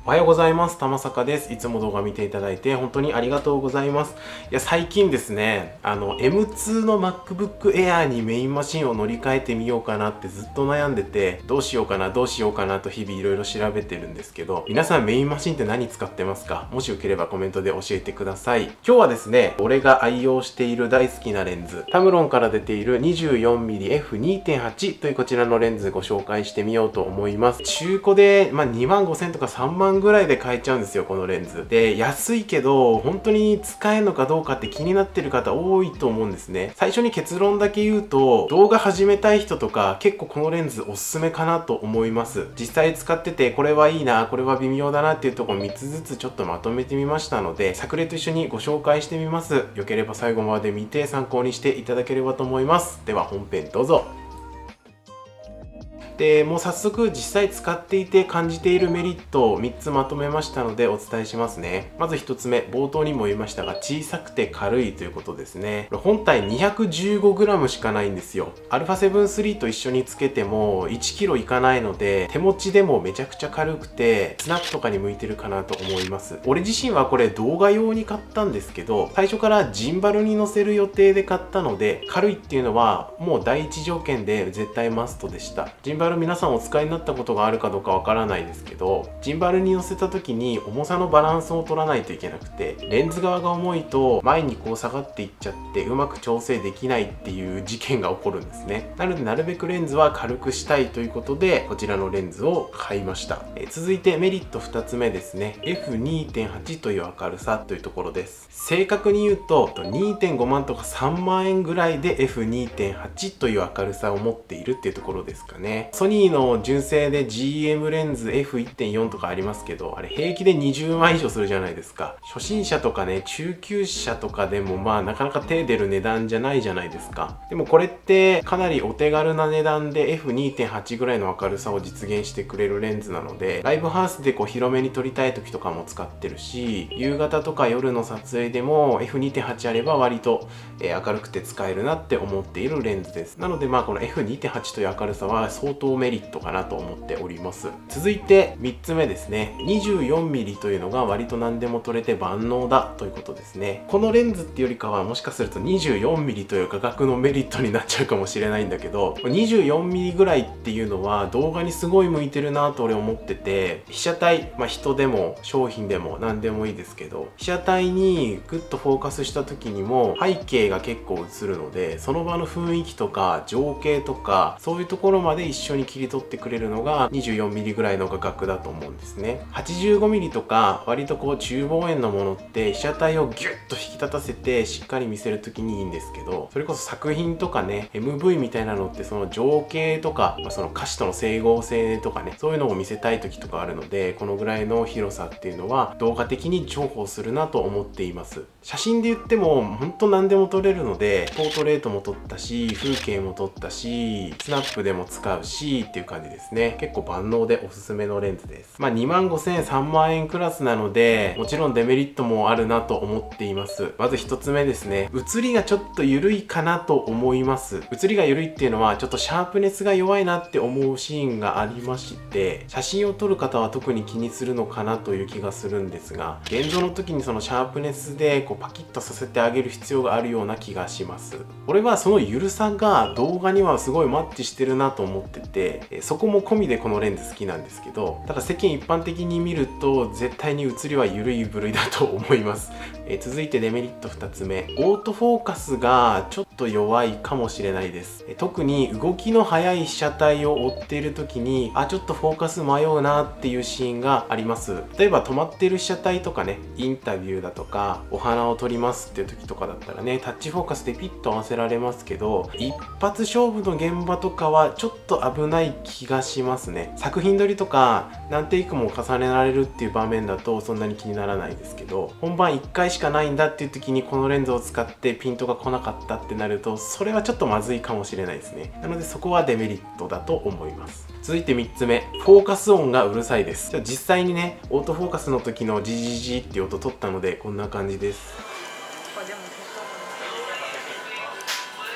おはようございます。玉坂です。いつも動画見ていただいて本当にありがとうございます。いや、最近ですね、M2 の MacBook Air にメインマシンを乗り換えてみようかなってずっと悩んでて、どうしようかなと日々いろいろ調べてるんですけど、皆さんメインマシンって何使ってますか？もしよければコメントで教えてください。今日はですね、俺が愛用している大好きなレンズ、タムロンから出ている 24mmF2.8 というこちらのレンズご紹介してみようと思います。中古で、25,000とか3万ぐらいで買えちゃうんですよ、このレンズ。で、安いけど、本当に使えるのかどうかって気になってる方多いと思うんですね。最初に結論だけ言うと、動画始めたい人とか、結構このレンズおすすめかなと思います。実際使ってて、これはいいな、これは微妙だなっていうところ3つずつちょっとまとめてみましたので、作例と一緒にご紹介してみます。よければ最後まで見て参考にしていただければと思います。では本編どうぞ。でもう早速実際使っていて感じているメリットを3つまとめましたのでお伝えしますね。まず1つ目、冒頭にも言いましたが小さくて軽いということですね。本体 215g しかないんですよ。α7 III と一緒につけても 1kg いかないので、手持ちでもめちゃくちゃ軽くてスナップとかに向いてるかなと思います。俺自身はこれ動画用に買ったんですけど、最初からジンバルに乗せる予定で買ったので、軽いっていうのはもう第一条件で絶対マストでした。ジンバル皆さんお使いになったことがあるかどうかわからないですけど、ジンバルに乗せた時に重さのバランスを取らないといけなくて、レンズ側が重いと前にこう下がっていっちゃってうまく調整できないっていう事件が起こるんですね。なのでなるべくレンズは軽くしたいということでこちらのレンズを買いました。続いてメリット2つ目ですね。 F2.8 という明るさというところです。正確に言うと 2.5 万とか3万円ぐらいで F2.8 という明るさを持っているっていうところですかね。ソニーの純正で GM レンズ F1.4 とかありますけど、あれ平気で20万以上するじゃないですか。初心者とかね、中級者とかでもなかなか手出る値段じゃないじゃないですか。でもこれってかなりお手軽な値段で F2.8 ぐらいの明るさを実現してくれるレンズなので、ライブハウスでこう広めに撮りたい時とかも使ってるし、夕方とか夜の撮影でも F2.8 あれば割と明るくて使えるなって思っているレンズです。なのでこの F2.8 という明るさは相当メリットかなと思っております。続いて3つ目ですね。 24mm というのが割と何でも撮れて万能だということですね。このレンズっていうよりかはもしかすると 24mm という価格のメリットになっちゃうかもしれないんだけど、 24mm ぐらいっていうのは動画にすごい向いてるなと俺思ってて、被写体、人でも商品でも何でもいいですけど、被写体にグッとフォーカスした時にも背景が結構映るので、その場の雰囲気とか情景とかそういうところまで一緒に切り取ってくれるのが 24mm ぐらいの画角だと思うんですね。 85mm とか割とこう中望遠のものって被写体をギュッと引き立たせてしっかり見せる時にいいんですけど、それこそ作品とかね MV みたいなのってその情景とか、その歌詞との整合性とかね、そういうのを見せたい時とかあるので、このぐらいの広さっていうのは動画的に重宝するなと思っています。写真で言っても本当何でも撮れるので、ポートレートも撮ったし風景も撮ったしスナップでも使うしっていう感じですね。結構万能でおすすめのレンズです。25,000円3万円クラスなので、もちろんデメリットもあるなと思っています。まず1つ目ですね。写りがちょっと緩いかなと思います。写りが緩いっていうのはちょっとシャープネスが弱いなって思うシーンがありまして、写真を撮る方は特に気にするのかなという気がするんですが、現像の時にそのシャープネスでこうパキッとさせてあげる必要があるような気がします。俺はその緩さが動画にはすごいマッチしてるなと思ってて、そこも込みでこのレンズ好きなんですけど、ただ世間一般的に見ると絶対に写りは緩い部類だと思います。続いてデメリット2つ目、オートフォーカスがちょっと弱いかもしれないです。特に動きの速い被写体を追っている時にちょっとフォーカス迷うなっていうシーンがあります。例えば止まっている被写体とかね、インタビューだとかお花を撮りますっていう時とかだったらね、タッチフォーカスでピッと合わせられますけど、一発勝負の現場とかはちょっと危ない気がしますね。作品撮りとか何テイクも重ねられるっていう場面だとそんなに気にならないですけど、本番1回しかないんだっていう時にこのレンズを使ってピントが来なかったってなると、それはちょっとまずいかもしれないですね。なのでそこはデメリットだと思います。続いて3つ目、フォーカス音がうるさいです。実際にね、オートフォーカスの時のジジジっていう音取ったのでこんな感じです。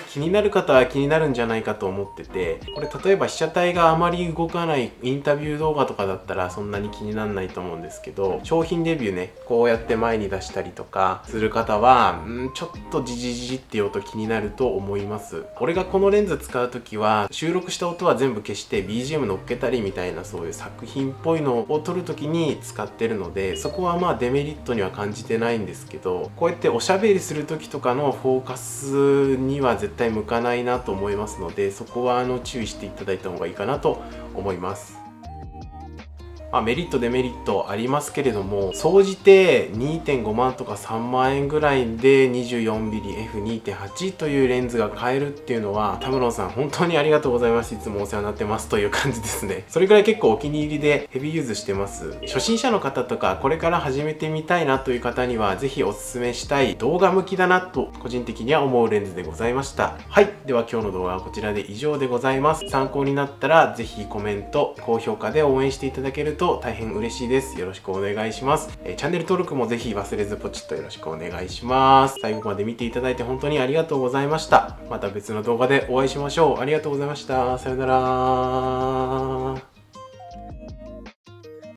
気になる方は気になるんじゃないかと思ってて、これ例えば被写体があまり動かないインタビュー動画とかだったらそんなに気にならないと思うんですけど、商品レビューね、こうやって前に出したりとかする方はちょっとジジジジっていう音気になると思います。俺がこのレンズ使う時は収録した音は全部消して BGM 乗っけたりみたいな、そういう作品っぽいのを撮る時に使ってるので、そこはまあデメリットには感じてないんですけど、こうやっておしゃべりする時とかのフォーカスには絶対向かないなと思いますので、そこは注意していただいた方がいいかなと思います。メリットデメリットありますけれども、総じて 2.5 万とか3万円ぐらいで 24mm F2.8 というレンズが買えるっていうのは、タムロンさん本当にありがとうございます。いつもお世話になってますという感じですね。それぐらい結構お気に入りでヘビーユーズしてます。初心者の方とかこれから始めてみたいなという方にはぜひおすすめしたい動画向きだなと個人的には思うレンズでございました。はい、では今日の動画はこちらで以上でございます。参考になったらぜひコメント、高評価で応援していただけると大変嬉しいです。よろしくお願いします。チャンネル登録もぜひ忘れずポチッとよろしくお願いします。最後まで見ていただいて本当にありがとうございました。また別の動画でお会いしましょう。ありがとうございました。さよなら。